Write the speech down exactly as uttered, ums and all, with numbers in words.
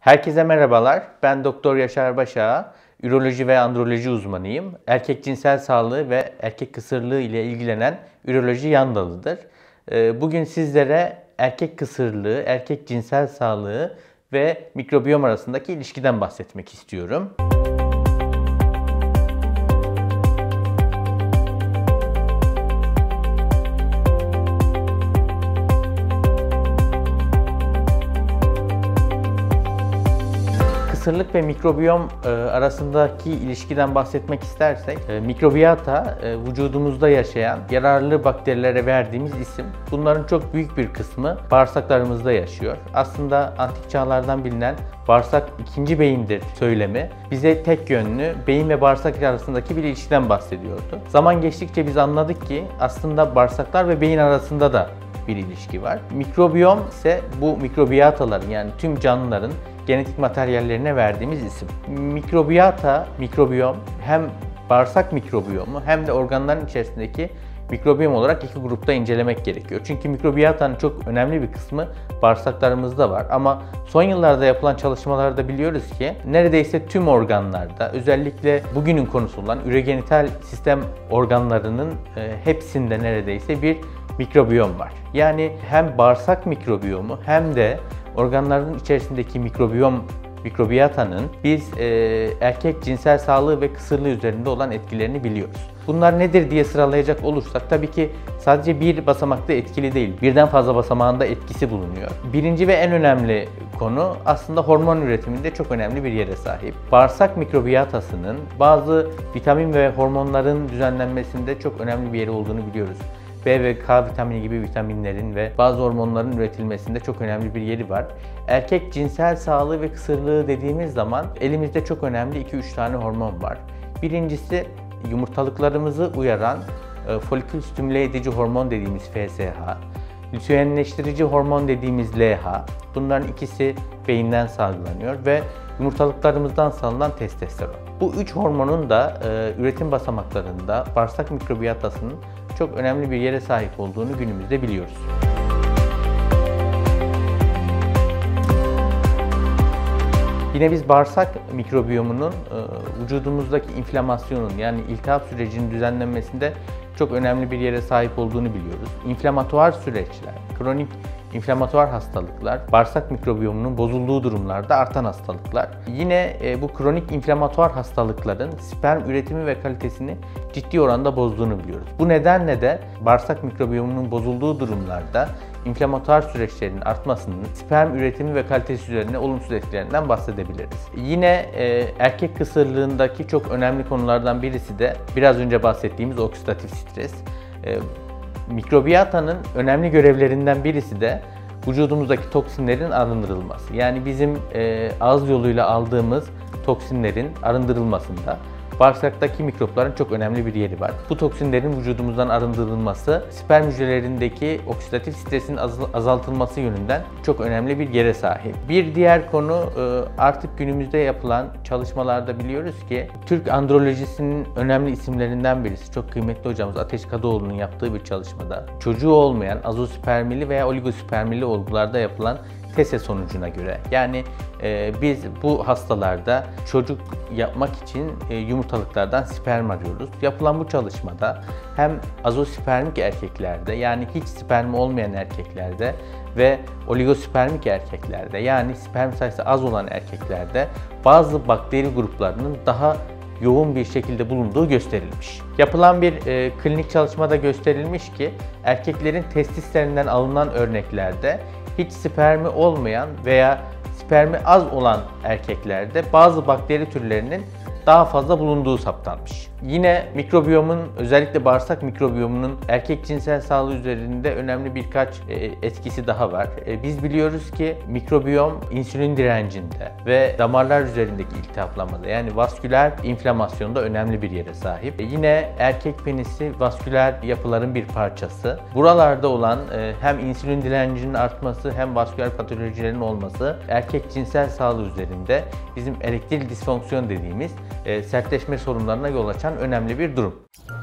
Herkese merhabalar. Ben Doktor Yaşar Başağa, üroloji ve androloji uzmanıyım. Erkek cinsel sağlığı ve erkek kısırlığı ile ilgilenen üroloji yan dalıdır. Bugün sizlere erkek kısırlığı, erkek cinsel sağlığı ve mikrobiyom arasındaki ilişkiden bahsetmek istiyorum. Kısırlık ve mikrobiyom arasındaki ilişkiden bahsetmek istersek, mikrobiyata vücudumuzda yaşayan yararlı bakterilere verdiğimiz isim. Bunların çok büyük bir kısmı bağırsaklarımızda yaşıyor. Aslında antik çağlardan bilinen bağırsak ikinci beyindir söylemi bize tek yönlü beyin ve bağırsak arasındaki bir ilişkiden bahsediyordu. Zaman geçtikçe biz anladık ki aslında bağırsaklar ve beyin arasında da bir ilişki var. Mikrobiyom ise bu mikrobiyataların, yani tüm canlıların genetik materyallerine verdiğimiz isim. Mikrobiyata, mikrobiyom hem bağırsak mikrobiyomu hem de organların içerisindeki mikrobiyom olarak iki grupta incelemek gerekiyor. Çünkü mikrobiyatanın çok önemli bir kısmı bağırsaklarımızda var. Ama son yıllarda yapılan çalışmalarda biliyoruz ki neredeyse tüm organlarda, özellikle bugünün konusu olan ürogenital sistem organlarının hepsinde neredeyse bir mikrobiyom var. Yani hem bağırsak mikrobiyomu hem de organların içerisindeki mikrobiyom, mikrobiyatanın biz e, erkek cinsel sağlığı ve kısırlığı üzerinde olan etkilerini biliyoruz. Bunlar nedir diye sıralayacak olursak tabii ki sadece bir basamakta etkili değil, birden fazla basamağında etkisi bulunuyor. Birinci ve en önemli konu aslında hormon üretiminde çok önemli bir yere sahip. Bağırsak mikrobiyatasının bazı vitamin ve hormonların düzenlenmesinde çok önemli bir yeri olduğunu biliyoruz. B ve K vitamini gibi vitaminlerin ve bazı hormonların üretilmesinde çok önemli bir yeri var. Erkek cinsel sağlığı ve kısırlığı dediğimiz zaman elimizde çok önemli iki üç tane hormon var. Birincisi yumurtalıklarımızı uyaran e, folikül stimüle edici hormon dediğimiz F S H, lüteinleştirici hormon dediğimiz L H. Bunların ikisi beyinden salgılanıyor ve yumurtalıklarımızdan salınan testosteron. Bu üç hormonun da e, üretim basamaklarında bağırsak mikrobiyatasının çok önemli bir yere sahip olduğunu günümüzde biliyoruz. Yine biz bağırsak mikrobiyomunun vücudumuzdaki inflamasyonun, yani iltihap sürecinin düzenlenmesinde çok önemli bir yere sahip olduğunu biliyoruz. İnflamatuar süreçler, kronik inflamatuar hastalıklar, bağırsak mikrobiyomunun bozulduğu durumlarda artan hastalıklar. Yine bu kronik inflamatuar hastalıkların sperm üretimi ve kalitesini ciddi oranda bozduğunu biliyoruz. Bu nedenle de bağırsak mikrobiyomunun bozulduğu durumlarda inflamatuar süreçlerin artmasının sperm üretimi ve kalitesi üzerine olumsuz etkilerinden bahsedebiliriz. Yine e, erkek kısırlığındaki çok önemli konulardan birisi de biraz önce bahsettiğimiz oksidatif stres. E, Mikrobiyatanın önemli görevlerinden birisi de vücudumuzdaki toksinlerin arındırılması. Yani bizim e, ağız yoluyla aldığımız toksinlerin arındırılmasında bağırsaktaki mikropların çok önemli bir yeri var. Bu toksinlerin vücudumuzdan arındırılması, sperm hücrelerindeki oksidatif stresin azaltılması yönünden çok önemli bir yere sahip. Bir diğer konu, artık günümüzde yapılan çalışmalarda biliyoruz ki Türk androlojisinin önemli isimlerinden birisi, çok kıymetli hocamız Ateş Kadıoğlu'nun yaptığı bir çalışmada çocuğu olmayan azospermili veya oligospermili olgularda yapılan test sonucuna göre, yani e, biz bu hastalarda çocuk yapmak için e, yumurtalıklardan sperm arıyoruz. Yapılan bu çalışmada hem azospermik erkeklerde, yani hiç spermi olmayan erkeklerde ve oligospermik erkeklerde, yani sperm sayısı az olan erkeklerde bazı bakteri gruplarının daha yoğun bir şekilde bulunduğu gösterilmiş. Yapılan bir e, klinik çalışmada gösterilmiş ki erkeklerin testislerinden alınan örneklerde hiç spermi olmayan veya spermi az olan erkeklerde bazı bakteri türlerinin daha fazla bulunduğu saptanmış. Yine mikrobiyomun, özellikle bağırsak mikrobiyomunun erkek cinsel sağlığı üzerinde önemli birkaç etkisi daha var. Biz biliyoruz ki mikrobiyom insülin direncinde ve damarlar üzerindeki iltihaplamada, yani vasküler inflamasyonda önemli bir yere sahip. Yine erkek penisi vasküler yapıların bir parçası. Buralarda olan hem insülin direncinin artması hem vasküler patolojilerin olması erkek cinsel sağlığı üzerinde bizim erektil disfonksiyon dediğimiz sertleşme sorunlarına yol açan önemli bir durum.